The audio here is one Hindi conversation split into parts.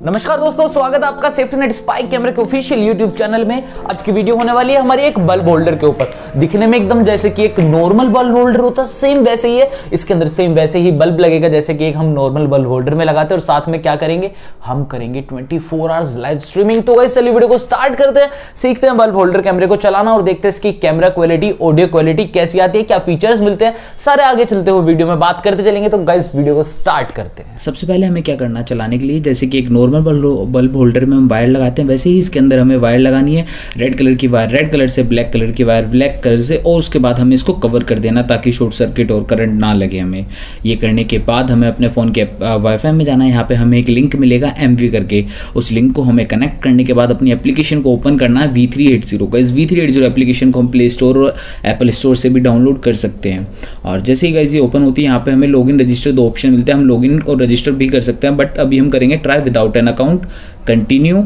नमस्कार दोस्तों, स्वागत है आपका सेफ्टी नेट स्पाई कैमरे के ऑफिशियल यूट्यूब चैनल में। आज की वीडियो होने वाली है हमारी एक बल्ब होल्डर के ऊपर। दिखने में एकदम जैसे कि एक नॉर्मल बल्ब होल्डर होता है, सेम वैसे ही है। इसके अंदर सेम वैसे ही बल्ब लगेगा जैसे कि एक हम नॉर्मल बल्ब होल्डर में लगाते हैं। और साथ में क्या करेंगे, हम करेंगे 24 आवर्स लाइव स्ट्रीमिंग। तो गाइस चलिए वीडियो को स्टार्ट करते हैं, सीखते हैं बल्ब होल्डर कैमरे को चलाना और देखते हैं इसकी कैमरा क्वालिटी, ऑडियो क्वालिटी कैसी आती है, क्या फीचर्स मिलते हैं, सारे आगे चलते हुए वीडियो में बात करते चलेंगे। तो गाइस वीडियो को स्टार्ट करते हैं। सबसे पहले हमें क्या करना है, चलाने के लिए जैसे कि एक नॉर्मल बल्ब होल्डर में हम वायर लगाते हैं, वैसे ही इसके अंदर हमें वायर लगानी है। रेड कलर की वायर रेड कलर से, ब्लैक कलर की वायर ब्लैक कलर से, और उसके बाद हमें इसको कवर कर देना ताकि शॉर्ट सर्किट और करंट ना लगे हमें। ये करने के बाद हमें अपने फ़ोन के वाईफाई में जाना है। यहाँ पे हमें एक लिंक मिलेगा MV करके, उस लिंक को हमें कनेक्ट करने के बाद अपनी एप्लीकेशन को ओपन करना है V380 का। इस V380 एप्लीकेशन को हम प्ले स्टोर और एप्पल स्टोर से भी डाउनलोड कर सकते हैं। और जैसे ही गाइस ये ओपन होती है, यहाँ पे हमें लॉगिन रजिस्टर दो ऑप्शन मिलते हैं। हम लॉगिन और रजिस्टर भी कर सकते हैं, बट अभी हम करेंगे try without an account, continue.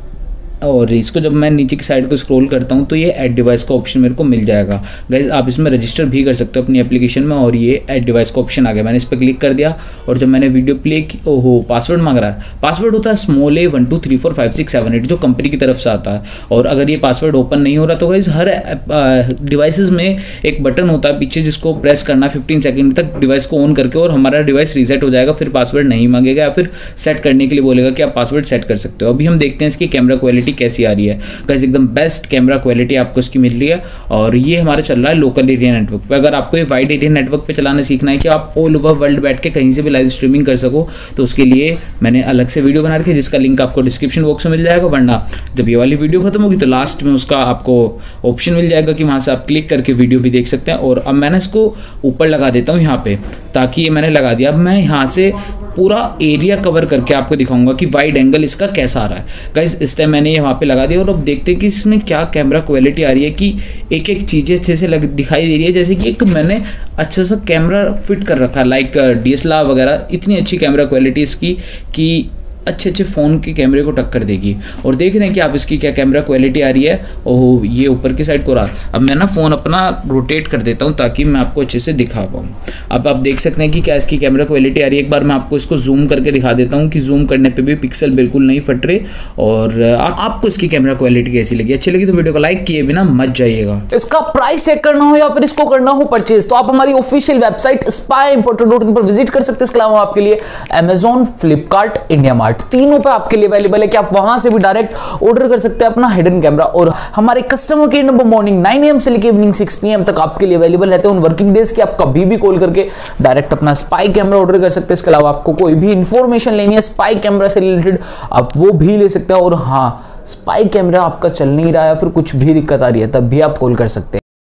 और इसको जब मैं नीचे की साइड को स्क्रॉल करता हूँ तो ये ऐड डिवाइस का ऑप्शन मेरे को मिल जाएगा। गाइस आप इसमें रजिस्टर भी कर सकते हो अपनी एप्लीकेशन में, और ये ऐड डिवाइस का ऑप्शन आ गया। मैंने इस पर क्लिक कर दिया और जब मैंने वीडियो प्ले की, ओहो पासवर्ड मांग रहा है। पासवर्ड होता है a 12345678 जो कंपनी की तरफ से आता है। और अगर ये पासवर्ड ओपन नहीं हो रहा तो गाइस हर डिवाइसेस में एक बटन होता है पीछे जिसको प्रेस करना 15 सेकेंड तक डिवाइस को ऑन करके, और हमारा डिवाइस रीसेट हो जाएगा। फिर पासवर्ड नहीं मांगेगा या फिर सेट करने के लिए बोलेगा कि आप पासवर्ड सेट कर सकते हो। अभी हम देखते हैं इसकी कैमरा क्वालिटी कैसी आ रही है। गाइस एकदम बेस्ट कैमरा क्वालिटी आपको इसकी मिल रही है। और ये हमारा चल रहा है लोकल एरिया नेटवर्क पे। अगर आपको ये वाइड एरिया नेटवर्क पे चलाना सीखना है कि आप ऑल ओवर वर्ल्ड बैठ के कहीं से भी लाइव स्ट्रीमिंग कर सको, तो उसके लिए मैंने अलग से वीडियो बना रखी है जिसका लिंक आपको डिस्क्रिप्शन बॉक्स में मिल जाएगा। वरना जब ये वाली वीडियो खत्म होगी तो लास्ट में उसका आपको ऑप्शन मिल जाएगा कि वहां से आप क्लिक करके वीडियो भी देख सकते हैं। और अब मैंने इसको ऊपर लगा देता हूँ यहाँ पे, ताकि ये मैंने लगा दिया। अब मैं यहाँ से पूरा एरिया कवर करके आपको दिखाऊंगा कि वाइड एंगल इसका कैसा आ रहा है। गाइस इस टाइम मैंने ये वहाँ पे लगा दिया और अब देखते हैं कि इसमें क्या कैमरा क्वालिटी आ रही है, कि एक एक चीज़ें अच्छे से दिखाई दे रही है। जैसे कि एक मैंने अच्छा सा कैमरा फिट कर रखा है, लाइक DSLR वगैरह। इतनी अच्छी कैमरा क्वालिटी इसकी कि अच्छे अच्छे फ़ोन के कैमरे को टक्कर देगी। और देख रहे हैं कि आप इसकी क्या कैमरा क्वालिटी आ रही है। ओह ये ऊपर की साइड को रहा। अब मैं ना फ़ोन अपना रोटेट कर देता हूँ ताकि मैं आपको अच्छे से दिखा पाऊँ। अब आप देख सकते हैं कि क्या इसकी कैमरा क्वालिटी आ रही है। एक बार मैं आपको इसको जूम करके दिखा देता हूँ कि जूम करने पर भी पिक्सल बिल्कुल नहीं फट रहे। और आपको इसकी कैमरा क्वालिटी कैसी लगी, अच्छी लगी तो वीडियो को लाइक किए बिना मत जाइएगा। इसका प्राइस चेक करना हो या फिर इसको करना हो परचेज, तो आप हमारी ऑफिशियल वेबसाइट spyimporter.in पर विजिट कर सकते हैं। इसके अलावा आपके लिए Amazon, Flipkart, India Mart तीनों पे आपके लिए अवेलेबल है कि आप वहां से भी डायरेक्ट ऑर्डर कर सकते हैं अपना हिडन कैमरा। और हमारे customer care number morning 9 AM से लेकर इवनिंग 6 PM तक आपके लिए अवेलेबल रहते हैं। उन वर्किंग डेज की आप कभी भी कॉल करके डायरेक्ट अपना स्पाई कैमरा ऑर्डर कर सकते हैं। इसके अलावा आपको कोई भी इंफॉर्मेशन लेनी है स्पाई कैमरा से रिलेटेड, आप वो भी ले सकते हैं। और हाँ, स्पाई कैमरा आपका चल नहीं रहा है, फिर कुछ भी दिक्कत आ रही है, तब भी आप कॉल कर सकते हैं।